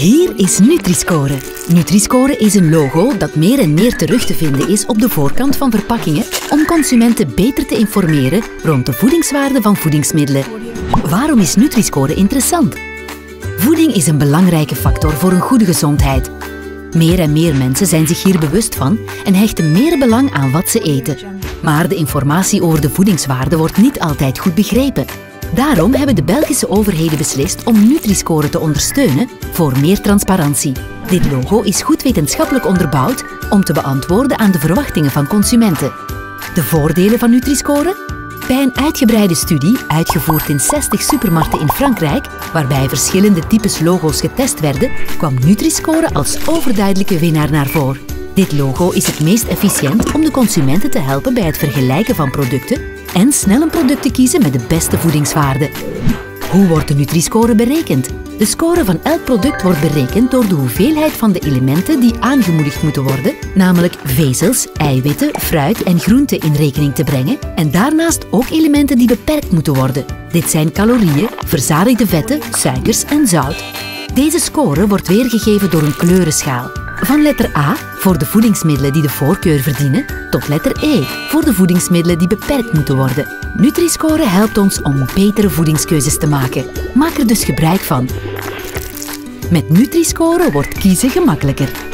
Hier is Nutri-Score. Nutri-Score is een logo dat meer en meer terug te vinden is op de voorkant van verpakkingen om consumenten beter te informeren rond de voedingswaarde van voedingsmiddelen. Waarom is Nutri-Score interessant? Voeding is een belangrijke factor voor een goede gezondheid. Meer en meer mensen zijn zich hier bewust van en hechten meer belang aan wat ze eten. Maar de informatie over de voedingswaarde wordt niet altijd goed begrepen. Daarom hebben de Belgische overheden beslist om Nutri-Score te ondersteunen voor meer transparantie. Dit logo is goed wetenschappelijk onderbouwd om te beantwoorden aan de verwachtingen van consumenten. De voordelen van Nutri-Score? Bij een uitgebreide studie, uitgevoerd in 60 supermarkten in Frankrijk, waarbij verschillende types logo's getest werden, kwam Nutri-Score als overduidelijke winnaar naar voren. Dit logo is het meest efficiënt om de consumenten te helpen bij het vergelijken van producten en snel een product te kiezen met de beste voedingswaarde. Hoe wordt de Nutri-Score berekend? De score van elk product wordt berekend door de hoeveelheid van de elementen die aangemoedigd moeten worden, namelijk vezels, eiwitten, fruit en groenten in rekening te brengen en daarnaast ook elementen die beperkt moeten worden. Dit zijn calorieën, verzadigde vetten, suikers en zout. Deze score wordt weergegeven door een kleurenschaal. Van letter A voor de voedingsmiddelen die de voorkeur verdienen, tot letter E voor de voedingsmiddelen die beperkt moeten worden. Nutri-Score helpt ons om betere voedingskeuzes te maken. Maak er dus gebruik van. Met Nutri-Score wordt kiezen gemakkelijker.